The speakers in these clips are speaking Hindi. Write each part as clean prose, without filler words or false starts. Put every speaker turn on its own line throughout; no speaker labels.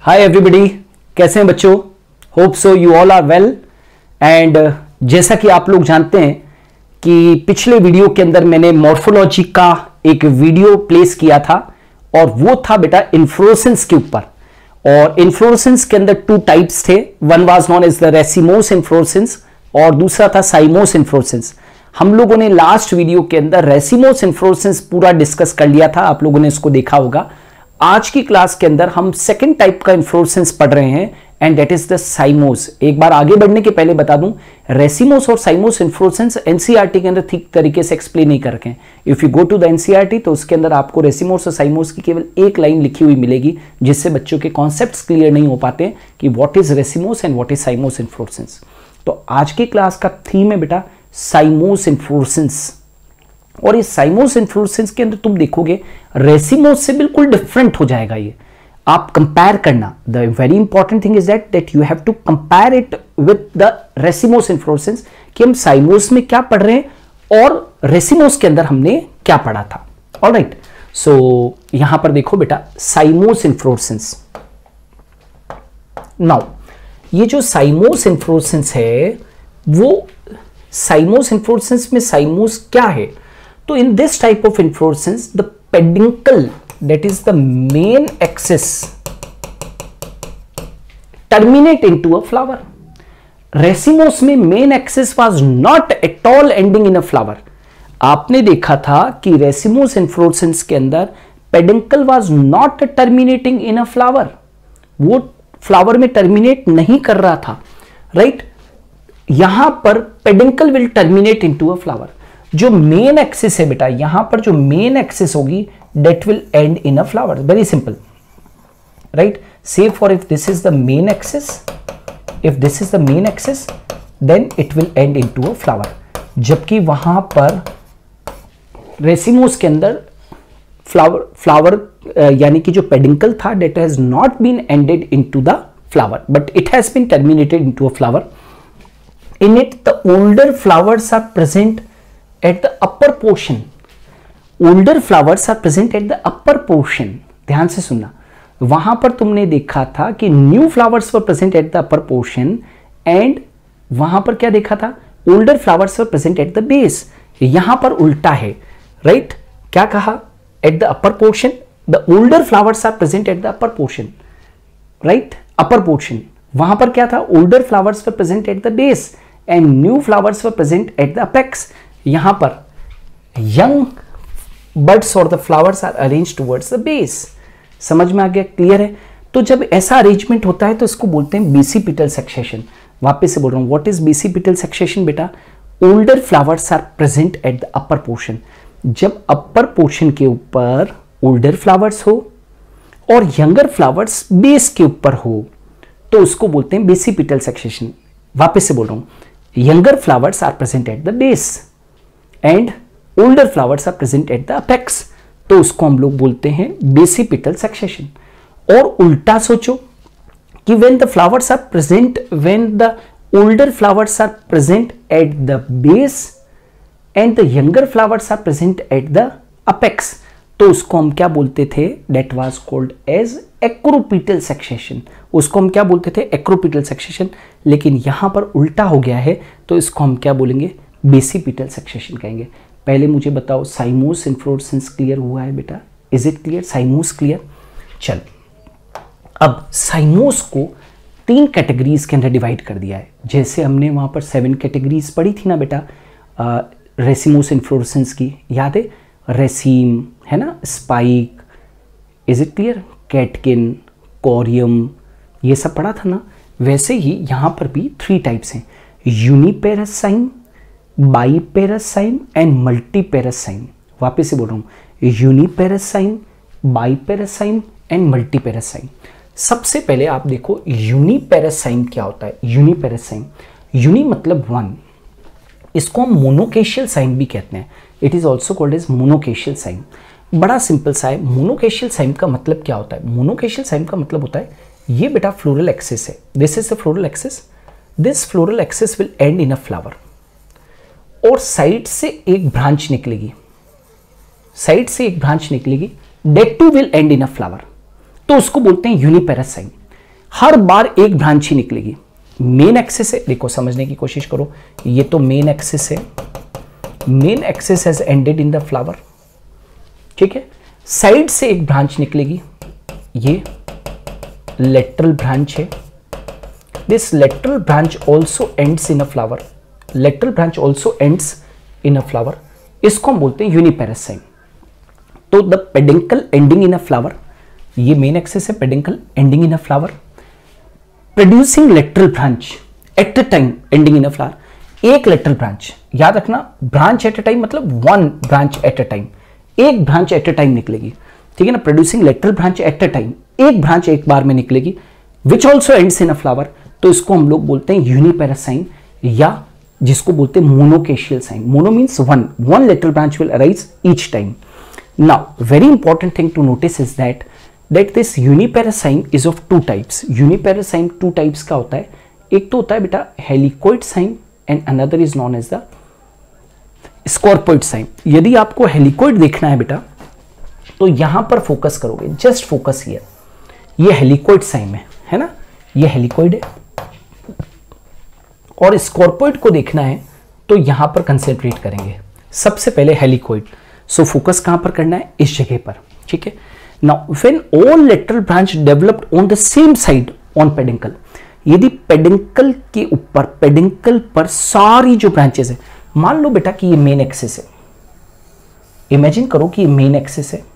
हाय एवरीबॉडी, कैसे हैं बच्चों? Hope so you all are well. And जैसा कि आप लोग जानते हैं कि पिछले वीडियो के अंदर मैंने मॉर्फोलॉजी का एक वीडियो प्लेस किया था और वो था बेटा इन्फ्लोरेसेंस के ऊपर। और इन्फ्लोरेसेंस के अंदर टू टाइप्स थे, one was known as the racemose inflorescence और दूसरा था साइमोस इन्फ्लोरेसेंस। हम लोगों ने लास्ट वीडियो के अंदर रेसिमोस इन्फ्लोरेसेंस पूरा डिस्कस कर लिया था, आप लोगों ने इसको देखा होगा। आज की क्लास के अंदर हम सेकंड टाइप का इन्फ्लोरेसेंस पढ़ रहे हैं and that is the cymose. एक बार आगे बढ़ने के पहले बता दूं, रेसिमोस और साइमोस इन्फ्लोरेसेंस एनसीईआरटी के अंदर ठीक तरीके से एक्सप्लेन नहीं कर रखे हैं। If you go to the NCERT तो उसके अंदर आपको रेसिमोस और साइमोस की केवल एक लाइन लिखी हुई मिलेगी, जिससे बच्चों के कॉन्सेप्ट्स क्लियर नहीं हो पाते कि what is racemose and what is cymose inflorescence. तो आज की क्लास का थीम है बेटा साइमोस इन्फ्लोरेसेंस। और इस साइमोस इन्फ्लोरेसेंस के अंदर तुम देखोगे रेसिमोस से बिल्कुल डिफरेंट हो जाएगा। ये आप कंपेयर करना, the very important thing is that you have to compare it with the racemose inflorescence, कि हम साइमोस में क्या पढ़ रहे हैं और रेसिमोस के अंदर हमने क्या पढ़ा था। ऑलराइट, सो यहां पर देखो बेटा साइमोस इन्फ्लोरेसेंस। नाउ ये जो साइमोस इन्फ्लोरेसेंस है वो साइमोस इन्फ्लोरेसेंस में साइमोस क्या है? तो in this type of inflorescence, the peduncle, that is the main axis, terminate into a flower. Racemose में main axis was not at all ending in a flower. आपने देखा था कि रेसिमोस इन्फ्लोरेसेंस के अंदर peduncle was not terminating in a flower. वो फ्लावर में टर्मिनेट नहीं कर रहा था, राइट? यहां पर peduncle will terminate into a flower. जो मेन एक्सिस है बेटा, यहां पर जो मेन एक्सिस होगी that will end in a flower. Very simple, right? Say for if this is the main axis, if this is the main axis then it will end into a flower. जबकि वहां पर रेसिमोस के अंदर फ्लावर यानी कि जो पेडिंकल था that has not been ended into the flower but it has been terminated into a flower. In it, the older flowers are present at the upper portion. Older flowers are present at the upper portion. ध्यान से सुनना, वहां पर तुमने देखा था कि new flowers were present at the upper portion and वहां पर क्या देखा था? Older flowers were present at the base. यहां पर उल्टा है, राइट? क्या कहा? At the upper portion the older flowers are present at the upper portion, right? Upper portion. वहां पर क्या था? Older flowers were present at the base and new flowers were present at the apex. यहां पर यंग बड्स और the flowers are arranged towards the base. समझ में आ गया? क्लियर है? तो जब ऐसा अरेंजमेंट होता है तो इसको बोलते हैं बेसिपिटल सक्सेशन। वापस से बोल रहा हूं, व्हाट इज बेसिपिटल सक्सेशन बेटा? Older flowers are present at the upper portion. जब अपर पोर्शन के ऊपर ओल्डर फ्लावर्स हो और यंगर फ्लावर्स बेस के ऊपर हो तो उसको बोलते हैं बेसिपिटल सक्सेशन। वापस से बोल रहा हूं, younger flowers are present at the base and older flowers are present at the apex, तो उसको हम लोग बोलते हैं बेसिपिटल सक्सेशन। और उल्टा सोचो कि when the flowers are present, when the older flowers are present at the base and the younger flowers are present at the apex, तो उसको हम क्या बोलते थे? that was called as acropetal succession. उसको हम क्या बोलते थे? Acropetal succession. लेकिन यहां पर उल्टा हो गया है तो इसको हम क्या बोलेंगे? बेसिपिटल सक्सेशन कहेंगे। पहले मुझे बताओ साइमोस इन्फ्लोरेसेंस क्लियर हुआ है बेटा? Is it clear? Cymose clear? चल, अब साइमोस को 3 कैटेगरीज के अंदर डिवाइड कर दिया है। जैसे हमने वहां पर 7 कैटेगरीज पढ़ी थी ना बेटा रेसिमोस इन्फ्लोरेसेंस की, याद है? रेसीम है ना, spike, is it clear? Catkin, corymb, ये सब पढ़ा था ना। वैसे ही यहां पर भी 3 टाइप्स हैं, uniparous cyme, biparous cyme and multiparous cyme. वापस से बोल रहा हूं, uniparous cyme, biparous cyme and multiparous cyme. सबसे पहले आप देखो यूनिपेरस साइम क्या होता है। यूनिपेरस साइम, यूनि मतलब 1, इसको हम मोनोकेशियल साइम भी कहते हैं। It is also called as monochasial cyme. बड़ा सिंपल सा है। मोनोकेशियल साइम का मतलब क्या होता है? मोनोकेशियल साइम का मतलब होता है ये बेटा फ्लोरल एक्सिस है, this is the floral axis, this floral axis will end in a flower और साइड से एक ब्रांच निकलेगी, साइड से एक ब्रांच निकलेगी, that too will end in a flower, तो उसको बोलते हैं यूनिपेरस साइम। हर बार एक ब्रांच ही निकलेगी। मेन एक्सिस है, देखो समझने की कोशिश करो, ये तो मेन एक्सिस है, main axis has ended in the flower, ठीक है। साइड से एक ब्रांच निकलेगी, ये लेटरल ब्रांच है। This lateral branch also ends in a flower, lateral branch also ends in a flower, इसको हम बोलते हैं यूनिपेरस साइन। तो the peduncle ending in a flower, ये मेन एक्सिस है, peduncle ending in a flower, producing lateral branch at a time ending in a flower. एक लेटरल ब्रांच, याद रखना, ब्रांच एट अ टाइम मतलब one branch at a time, एक ब्रांच एट अ टाइम निकलेगी, ठीक है ना। Producing lateral branch at a time, एक ब्रांच एक बार में निकलेगी, which also ends in a flower. तो इसको हम लोग बोलते हैं यूनिपेरस साइन, या जिसको बोलते हैं monochasial cyme. Mono means one lateral branch will arise each time. Now very important thing to notice is that this uniparous sign is of two types. Uniparous sign two types का होता है, एक तो होता है बेटा helicoid cyme and another is known as the scorpioid cyme. यदि आपको हेलिकोइड देखना है बेटा तो यहां पर फोकस करोगे, जस्ट फोकस हियर, ये हेलिकोइड साइन है ना, ये हेलिकोइड है। और स्कॉर्पोइड को देखना है तो यहां पर कंसेंट्रेट करेंगे, सबसे पहले हेलिकोइड। सो फोकस कहां पर करना है, इस जगह पर, ठीक है। Now, when all lateral branch developed on the same side on peduncle, यदि पेडिंकल के ऊपर, पेडिंकल पर सारी जो ब्रांचेस है, मान लो बेटा कि ये मेन एक्सिस है, इमेजिन करो कि ये मेन एक्सिस है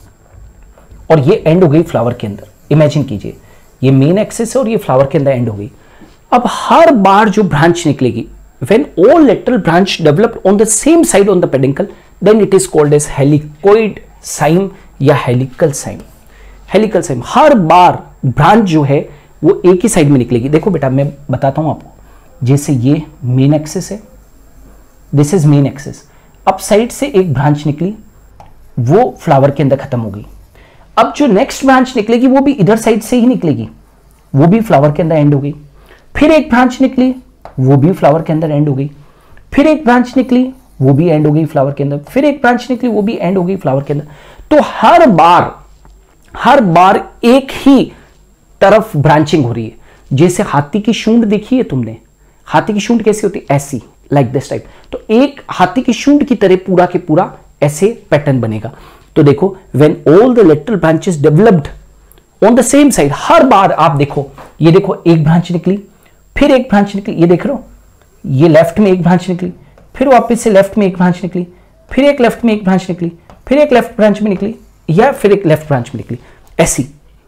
और ये एंड हो गई फ्लावर के अंदर। इमेजिन कीजिए ये मेन एक्सिस है और ये फ्लावर के अंदर एंड हो गई। अब हर बार जो ब्रांच निकलेगी, when all lateral branch developed on the same side on the peduncle, then it is called as helicoid sign या हेलिकल साइन। हेलिकल साइन, हर बार ब्रांच जो है वो एक ही साइड में निकलेगी। देखो बेटा मैं बताता हूं आपको, जैसे ये मेन एक्सिस है, दिस इज मेन एक्सिस, अब साइड से एक ब्रांच निकली, वो फ्लावर के अंदर खत्म हो गई। अब जो नेक्स्ट ब्रांच निकलेगी वो भी इधर साइड से ही निकलेगी, वो भी फ्लावर के अंदर एंड हो गई। फिर एक ब्रांच निकली, वो भी फ्लावर के अंदर एंड हो गई। फिर एक ब्रांच निकली, वो भी एंड हो गई फ्लावर के अंदर। फिर एक ब्रांच निकली, वो भी एंड हो गई फ्लावर के अंदर। तो हर बार एक ही तरफ ब्रांचिंग हो रही है। जैसे हाथी की सूंड देखी है तुमने, हाथी की सूंड कैसी होती है, ऐसी, लाइक दिस टाइप। तो एक हाथी की सूंड की तरह पूरा के पूरा ऐसे पैटर्न बनेगा। तो देखो when all the lateral branches developed on the same side, हर बार आप देखो, ये देखो एक ब्रांच निकली, फिर एक ब्रांच निकली, ये देख रहे हो, ये लेफ्ट में एक ब्रांच निकली, फिर वापस से लेफ्ट में एक ब्रांच निकली, फिर एक लेफ्ट में एक ब्रांच निकली, फिर एक लेफ्ट ब्रांच में निकली, या फिर एक लेफ्ट ब्रांच में निकली, ऐसी,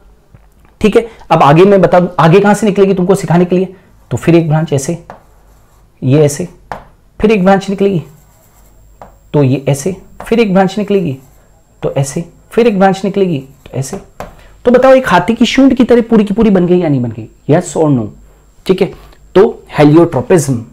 ठीक है। अब आगे मैं बता दूं आगे कहां से निकलेगी तुमको सिखाने के लिए, तो फिर एक ब्रांच ऐसे, ये ऐसे, फिर एक ब्रांच निकलेगी तो ये ऐसे, फिर एक ब्रांच निकलेगी तो ऐसे, फिर एक ब्रांच निकलेगी तो ऐसे। तो बताओ एक हाथी की सूंड की तरह पूरी की पूरी बन गई या नहीं बन गई, यस और नो, ठीक है। तो हेलियोट्रोपिज्म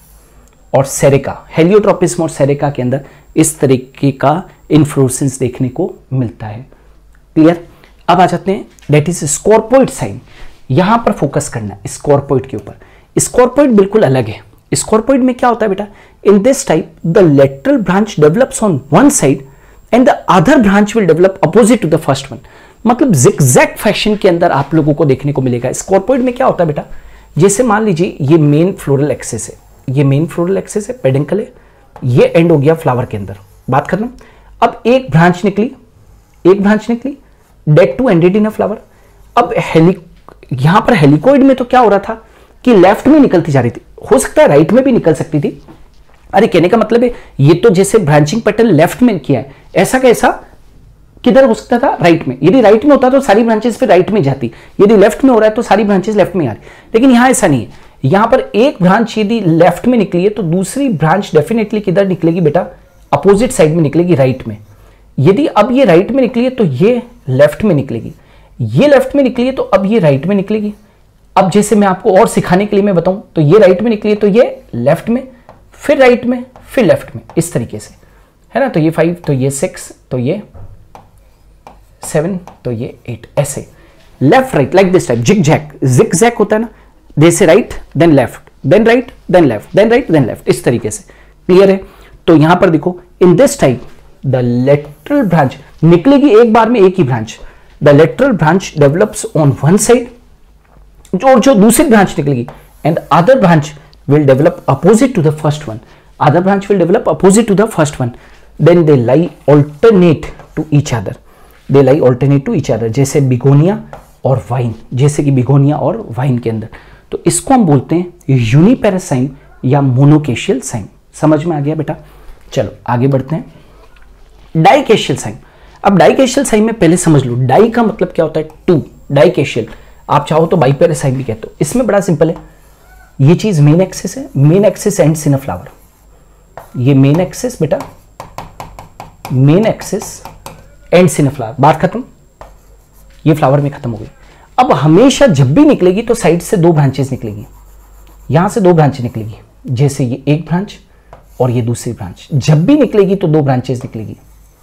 और सेरेका, हेलियोट्रोपिज्म और सेरेका के अंदर इस तरीके का इन्फ्लोरेसेंस देखने को मिलता है। क्लियर। अब आ जाते हैं, दैट इज स्कॉर्पोइड साइन। यहां पर फोकस करना है स्कॉर्पोइड के ऊपर। स्कॉर्पोइड बिल्कुल अलग है। स्कॉर्पोइड में क्या होता है बेटा, in this type the lateral branch develops on one side and the other branch will develop opposite to the first one. मतलब जिगजैग फैशन के अंदर आप लोगों को देखने को मिलेगा। स्कॉर्पोइड में क्या होता है बेटा, जैसे मान लीजिए ये मेन फ्लोरल एक्सिस है, ये मेन फ्लोरल एक्सिस है, पेडिंकल है, ये एंड हो गया फ्लावर के अंदर, बात खत्म। अब एक ब्रांच निकली, एक ब्रांच निकली, that too ended in a flower. अब यहां पर हेलिकोइड में तो क्या हो रहा था कि लेफ्ट में निकलती जा रही थी, हो सकता है राइट में भी निकल सकती थी। अरे कहने का मतलब है ये तो जैसे ब्रांचिंग पैटर्न लेफ्ट में किया है, ऐसा कैसा किधर हो सकता था, राइट में। यदि राइट में होता तो सारी ब्रांचेस फिर राइट में जाती, यदि लेफ्ट में हो रहा है तो सारी ब्रांचेस लेफ्ट में आ रही। लेकिन यहां ऐसा नहीं है, यहां पर एक ब्रांच यदि लेफ्ट में निकली है तो दूसरी ब्रांच डेफिनेटली किधर निकलेगी बेटा, अपोजिट साइड में निकलेगी, राइट में। यदि अब ये राइट में निकली है तो ये लेफ्ट में निकलेगी, ये लेफ्ट में निकली है तो अब ये राइट में निकलेगी। अब जैसे मैं आपको और सिखाने के लिए मैं बताऊं तो ये राइट में निकली है तो ये लेफ्ट में, फिर राइट में, फिर लेफ्ट में, इस तरीके से, है ना। तो ये 5, तो ये 6, तो ये 7, तो ये 8, ऐसे left right like this type, zigzag होता है ना, जैसे right then left then right then left then right then left, इस तरीके से। क्लियर है। तो यहां पर देखो in this type the lateral branch निकलेगी एक बार में एक ही branch, the lateral branch develops on one side और जो दूसरी ब्रांच निकलेगी, and other branch will develop opposite to the first one, other branch will develop opposite to the first one, then they lie alternate to each other, they lie alternate to each other, जैसे बिगोनिया और वाइन, जैसे कि बिगोनिया और वाइन के अंदर। तो इसको हम बोलते हैं यूनिपेरस साइन या मोनोकेशियल साइन। समझ में आ गया बेटा? चलो आगे बढ़ते हैं। Dichasial cyme. अब डाइकेशियल साइन में पहले समझ लो, डाई का मतलब क्या होता है? टू। डाइकेशियल आप चाहो तो बाइपेरस साइन भी कहते हो। इसमें बड़ा सिंपल है, ये चीज मेन एक्सिस है, main axis ends in a flower, ये मेन एक्सिस बेटा, main axis ends in a flower, बात खत्म, ये फ्लावर में खत्म हो गई। अब हमेशा जब भी निकलेगी तो साइड से दो ब्रांचेस निकलेगी, यहां से दो ब्रांचेस निकलेगी, जैसे ये एक ब्रांच और ये दूसरी ब्रांच, जब भी निकलेगी तो दो ब्रांचेस निकलेगी,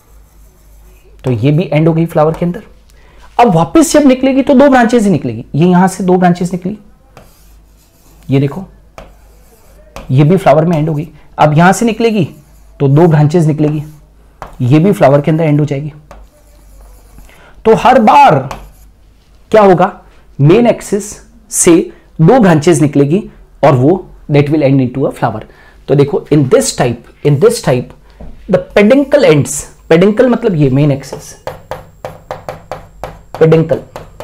तो ये भी एंड हो गई फ्लावर के अंदर। अब वापस जब निकलेगी तो दो ब्रांचेस ही निकलेगी, ये यहां से दो ब्रांचेस निकली, ये देखो ये भी फ्लावर में एंड हो गई। अब यहां से निकलेगी तो दो ब्रांचेस निकलेगी, ये भी फ्लावर के अंदर एंड हो जाएगी। तो हर बार क्या होगा? मेन एक्सिस से दो ब्रांचेस निकलेगी और वो that will end into a flower. तो देखो in this type the peduncle ends, peduncle मतलब ये main axis, peduncle,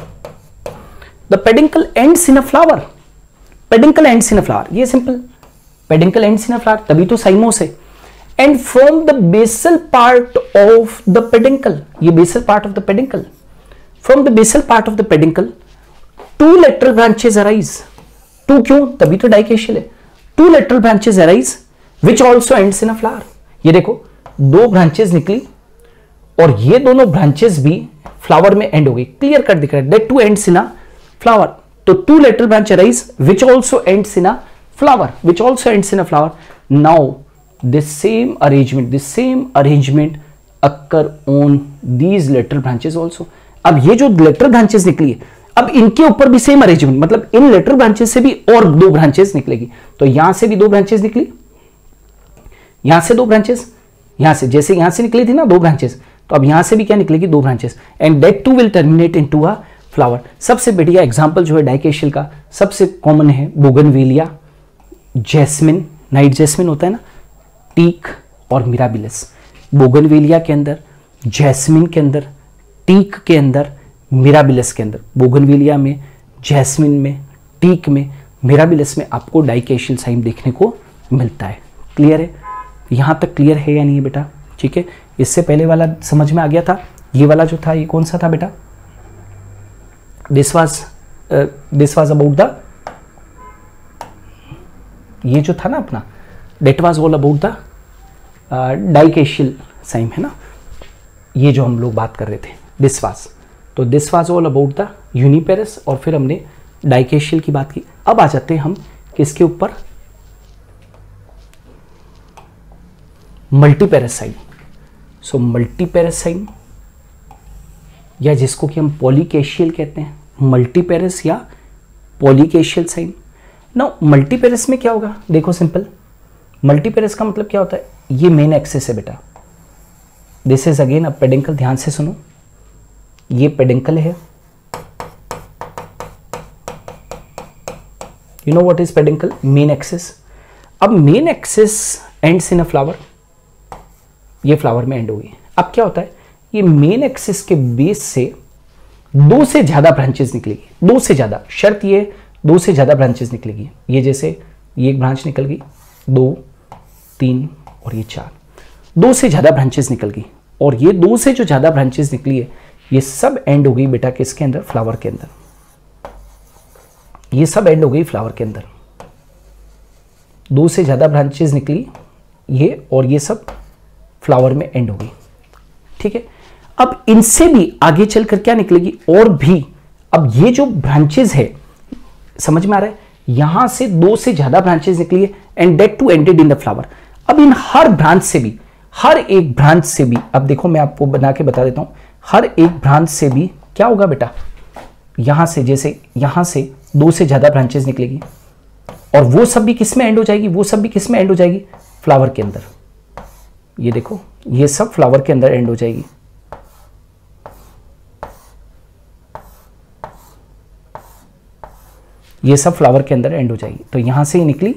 the peduncle ends in a flower, peduncle ends in a flower, ये simple, peduncle ends in a flower, तभी तो साइमोस है। And from the basal part of the peduncle, ये basal part of the peduncle, from the basal part of the peduncle two lateral branches arise. Two क्यों? तभी तो डाइकेशियल है। Two lateral branches arise which also ends in a flower. ये देखो दो ब्रांचेस निकली और ये दोनों ब्रांचेस भी फ्लावर में एंड हो गई, क्लियर कट दिख रहा है, that too ends in a flower. तो two lateral branch arise which also ends in a flower, which also ends in a flower. Now this same arrangement occur on these lateral branches also। अब ये जो lateral branches निकली है, अब इनके ऊपर भी सेम अरेंजमेंट, मतलब इन lateral branches से भी और दो ब्रांचेस निकलेगी। तो यहां से भी दो ब्रांचेस निकली, यहां से दो ब्रांचेस, यहां से, जैसे यहां से निकली थी ना दो ब्रांचेस, तो अब यहां से भी क्या निकलेगी? दो branches, and that two will terminate into a flower. सबसे बढ़िया एग्जांपल जो है डाइकेशियल का सबसे कॉमन है बोगनवेलिया, जैस्मिन, नाइट जैस्मिन होता है ना, टीक और मिराबिलस। बोगनवेलिया के अंदर, जैस्मिन के अंदर, टीक के अंदर, मिराबिलस के अंदर, बोगनवेलिया में, जैस्मिन में, टीक में, मिराबिलस में आपको डाइकेशियल साइन देखने को मिलता है। क्लियर है? यहां तक क्लियर है या नहीं है बेटा? ठीक है, इससे पहले वाला समझ में आ गया था। ये वाला जो था ये कौन सा था बेटा? दिस वाज अबाउट द, ये जो था ना अपना, that was all about the dichasial cyme, है ना, ये जो हम लोग बात कर रहे थे, दिस वाज। तो this was all about the uniparous, और फिर हमने डाइकेशियल की बात की। अब आ जाते हैं हम किसके ऊपर? Multiparous cyme. So multiparous cyme, या जिसको कि हम पॉलीकेशियल कहते हैं, मल्टीपेरस या पॉलीकेशियल साइन। नाउ मल्टीपेरस में क्या होगा? देखो सिंपल, मल्टीपेरस का मतलब क्या होता है? ये मेन एक्सिस है बेटा, this is again a peduncle, ध्यान से सुनो, ये पेडिंकल है। You know what is peduncle? Main axis. अब main axis ends in a flower, ये फ्लावर में एंड हो गई। अब क्या होता है? ये मेन एक्सिस के बेस से दो से ज्यादा ब्रांचेस निकलेगी, दो से ज्यादा, शर्त ये दो से ज्यादा ब्रांचेस निकलेगी। ये जैसे ये एक ब्रांच निकल गई, दो, तीन और ये चार, दो से ज्यादा ब्रांचेस निकल गई, और ये दो से जो ज्यादा ब्रांचेस निकली है ये सब एंड हो गई बेटा किसके अंदर? फ्लावर के अंदर। ये सब एंड हो गई फ्लावर के अंदर, दो से ज्यादा ब्रांचेस निकली ये, और ये सब फ्लावर में एंड हो गई। ठीक है, अब इनसे भी आगे चलकर क्या निकलेगी? और भी। अब ये जो ब्रांचेस है, समझ में आ रहा है? यहां से दो से ज्यादा ब्रांचेस निकली है, and that two ended in the flower. अब इन हर ब्रांच से भी, हर एक ब्रांच से भी, अब देखो मैं आपको बना के बता देता हूं, हर एक ब्रांच से भी क्या होगा बेटा? यहां से, जैसे यहां से दो से ज्यादा ब्रांचेस निकलेगी, और वो सब भी किस में एंड हो जाएगी? वो सब भी किस में एंड हो जाएगी? फ्लावर के अंदर। ये देखो, ये सब फ्लावर के अंदर एंड हो जाएगी। ये सब फ्लावर के अंदर एंड हो जाएगी। तो यहां से ही निकली,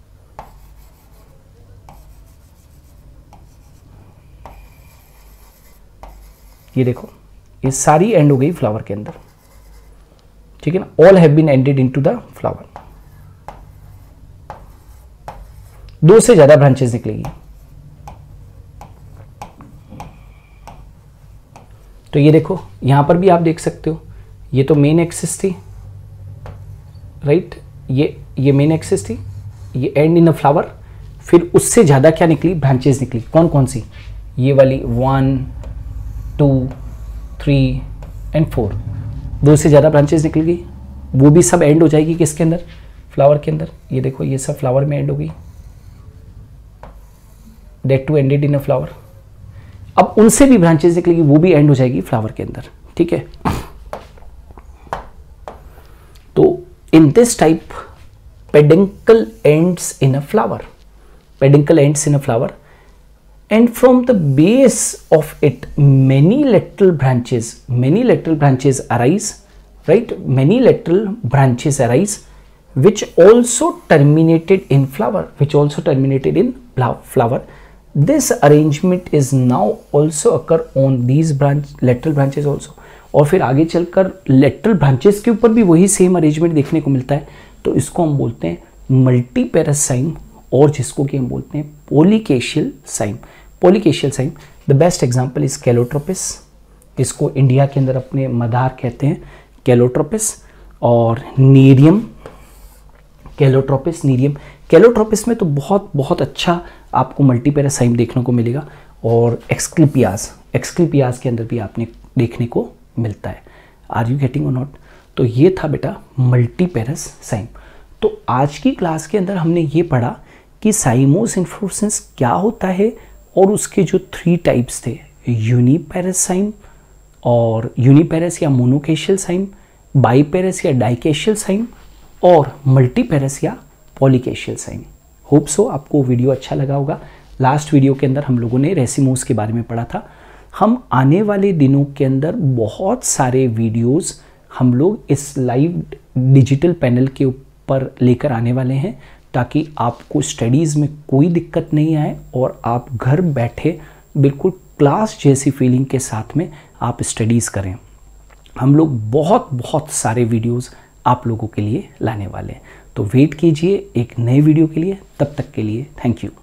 ये देखो ये सारी एंड हो गई फ्लावर के अंदर, ठीक है ना। All have been ended into the flower. 2 से ज्यादा ब्रांचेस निकलेगी। तो ये देखो यहां पर भी आप देख सकते हो, ये तो मेन एक्सिस थी, राइट, ये मेन एक्सिस थी, ये एंड इन अ फ्लावर। फिर उससे ज्यादा क्या निकली, ब्रांचेस निकली। कौन कौन सी, ये वाली 1 2 3 एंड 4, 2 से ज्यादा ब्रांचेस निकल गई। वो भी सब एंड हो जाएगी किसके अंदर, फ्लावर के अंदर। ये देखो ये सब फ्लावर में एंड हो गई, that too ended in a flower। अब उनसे भी ब्रांचेस निकलेगी, वो भी एंड हो जाएगी फ्लावर के अंदर, ठीक है। तो in this type peduncle ends in a flower, peduncle ends in a flower, and from the base of it many lateral branches arise, right, many lateral branches arise which also terminated in flower, this arrangement is now also occur on these lateral branches also। और फिर आगे चलकर lateral branches के ऊपर भी वही सेम अरेंजमेंट देखने को मिलता है। तो इसको हम बोलते हैं मल्टीपेरस साइम, और जिसको कि हम बोलते हैं polychasial cyme. Polychasial cyme, the best example is calotropis, इसको इंडिया के अंदर अपने मदार कहते हैं, कैलोट्रोपिस। और नीरियम, कैलोट्रोपिस में तो बहुत अच्छा आपको मल्टीपेरस साइम देखने को मिलेगा। और एक्सक्लिपियास के अंदर भी आपने देखने को मिलता है। आर यू गेटिंग और नॉट। तो ये था बेटा मल्टीपेरस साइम। तो आज की क्लास के अंदर हमने ये पढ़ा कि साइमोस इन्फ्लोरेसेंस क्या होता है, और उसके जो 3 टाइप्स थे, यूनिपेरस साइम और यूनिपेरस या मोनोकेशियल साइम, बाईपेरस या डाइकेशियल साइम, और मल्टीपेरस या पॉलीकेशियल साइम। होप सो आपको वीडियो अच्छा लगा होगा। लास्ट वीडियो के अंदर हम लोगों ने रेसिमोस के बारे में पढ़ा था। हम आने वाले दिनों के अंदर बहुत सारे वीडियोस हम लोग इस लाइव डिजिटल पैनल के ऊपर लेकर आने वाले हैं, ताकि आपको स्टडीज़ में कोई दिक्कत नहीं आए और आप घर बैठे बिल्कुल क्लास जैसी फीलिंग के साथ में आप स्टडीज़ करें। हम लोग बहुत सारे वीडियोस आप लोगों के लिए लाने वाले हैं। तो वेट कीजिए एक नए वीडियो के लिए, तब तक के लिए थैंक यू।